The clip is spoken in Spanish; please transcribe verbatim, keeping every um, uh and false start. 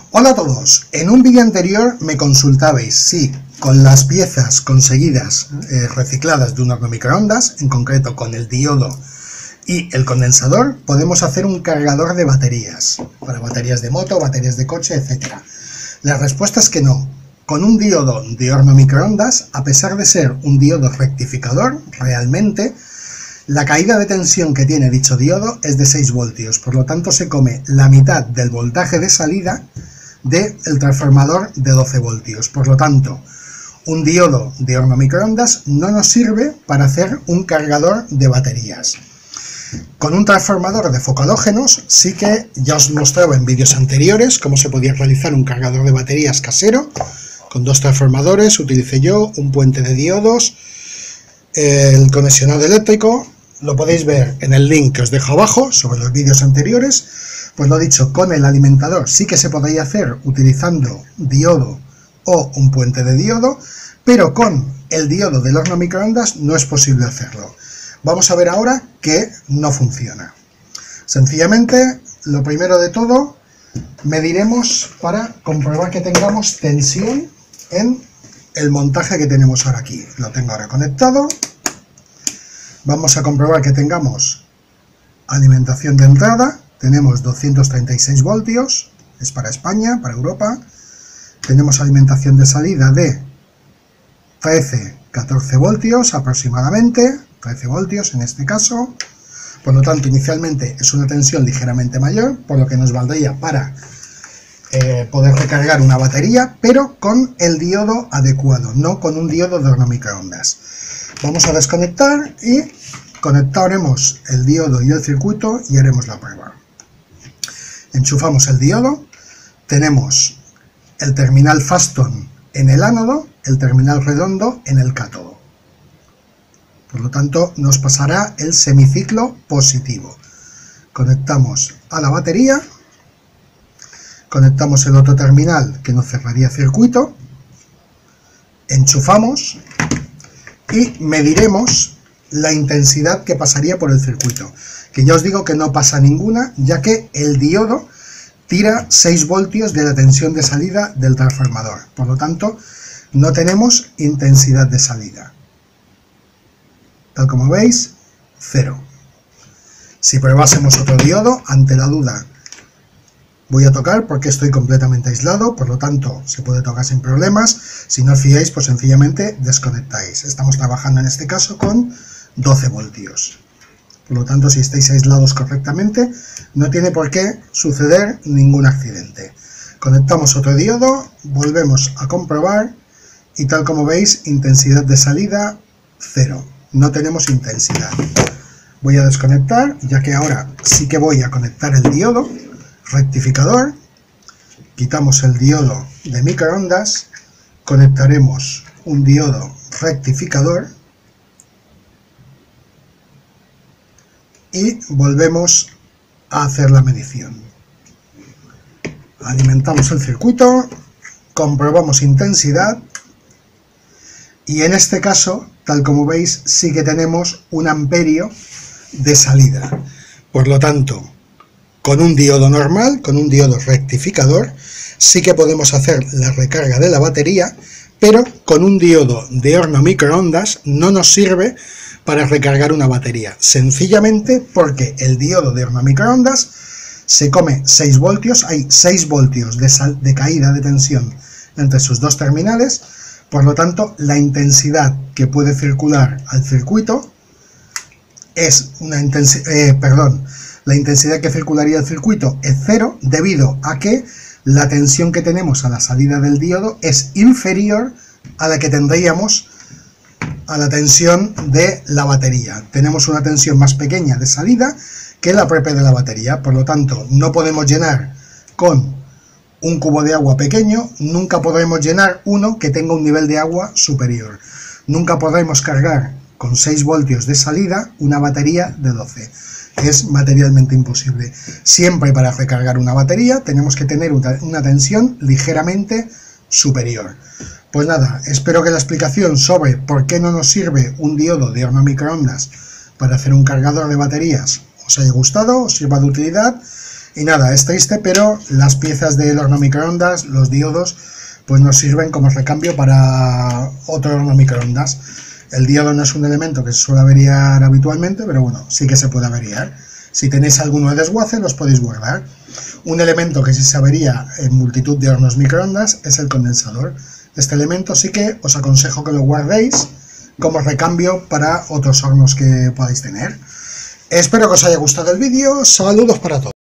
Hola a todos, en un vídeo anterior me consultabais si con las piezas conseguidas eh, recicladas de un horno microondas, en concreto con el diodo y el condensador, podemos hacer un cargador de baterías, para baterías de moto, baterías de coche, etcétera. La respuesta es que no. Con un diodo de horno microondas, a pesar de ser un diodo rectificador, realmente la caída de tensión que tiene dicho diodo es de seis voltios, por lo tanto se come la mitad del voltaje de salida del transformador de doce voltios. Por lo tanto, un diodo de horno microondas no nos sirve para hacer un cargador de baterías. Con un transformador de foco halógenos sí que ya os mostraba en vídeos anteriores cómo se podía realizar un cargador de baterías casero. Con dos transformadores utilicé yo, un puente de diodos, el conexionado eléctrico. Lo podéis ver en el link que os dejo abajo sobre los vídeos anteriores. Pues lo dicho, con el alimentador sí que se podría hacer utilizando diodo o un puente de diodo, pero con el diodo del horno microondas no es posible hacerlo. Vamos a ver ahora que no funciona. Sencillamente, lo primero de todo, mediremos para comprobar que tengamos tensión en el montaje que tenemos ahora aquí. Lo tengo ahora conectado. Vamos a comprobar que tengamos alimentación de entrada. Tenemos doscientos treinta y seis voltios, es para España, para Europa. Tenemos alimentación de salida de trece a catorce voltios aproximadamente, trece voltios en este caso. Por lo tanto, inicialmente es una tensión ligeramente mayor, por lo que nos valdría para eh, poder recargar una batería, pero con el diodo adecuado, no con un diodo de horno microondas. Vamos a desconectar y conectaremos el diodo y el circuito y haremos la prueba. Enchufamos el diodo, tenemos el terminal Faston en el ánodo, el terminal redondo en el cátodo. Por lo tanto, nos pasará el semiciclo positivo. Conectamos a la batería, conectamos el otro terminal que nos cerraría circuito, enchufamos y mediremos la intensidad que pasaría por el circuito, que ya os digo que no pasa ninguna, ya que el diodo tira seis voltios de la tensión de salida del transformador, por lo tanto no tenemos intensidad de salida. Tal como veis, cero. Si probásemos otro diodo, ante la duda voy a tocar porque estoy completamente aislado, por lo tanto se puede tocar sin problemas. Si no os fiáis, pues sencillamente desconectáis. Estamos trabajando en este caso con doce voltios. Por lo tanto, si estáis aislados correctamente, no tiene por qué suceder ningún accidente. Conectamos otro diodo, volvemos a comprobar y tal como veis, intensidad de salida cero. No tenemos intensidad. Voy a desconectar, ya que ahora sí que voy a conectar el diodo rectificador. Quitamos el diodo de microondas, conectaremos un diodo rectificador y volvemos a hacer la medición. Alimentamos el circuito, comprobamos intensidad y en este caso, tal como veis, sí que tenemos un amperio de salida. Por lo tanto, con un diodo normal, con un diodo rectificador, sí que podemos hacer la recarga de la batería, pero con un diodo de horno microondas no nos sirve para recargar una batería, sencillamente porque el diodo de horno microondas se come seis voltios, hay seis voltios de, sal, de caída de tensión entre sus dos terminales, por lo tanto la intensidad que puede circular al circuito es una intensidad, eh, perdón, la intensidad que circularía al circuito es cero, debido a que la tensión que tenemos a la salida del diodo es inferior a la que tendríamos a la tensión de la batería. Tenemos una tensión más pequeña de salida que la propia de la batería, por lo tanto no podemos llenar con un cubo de agua pequeño, nunca podremos llenar uno que tenga un nivel de agua superior. Nunca podremos cargar con seis voltios de salida una batería de doce. Es materialmente imposible. Siempre para recargar una batería tenemos que tener una, una tensión ligeramente superior. Pues nada, espero que la explicación sobre por qué no nos sirve un diodo de horno microondas para hacer un cargador de baterías os haya gustado, os sirva de utilidad Y nada, es triste, pero las piezas del horno microondas, los diodos, pues nos sirven como recambio para otro horno microondas. El diodo no es un elemento que se suele averiar habitualmente, pero bueno, sí que se puede averiar. Si tenéis alguno de desguace, los podéis guardar. Un elemento que sí se avería en multitud de hornos microondas es el condensador. Este elemento sí que os aconsejo que lo guardéis como recambio para otros hornos que podáis tener. Espero que os haya gustado el vídeo. Saludos para todos.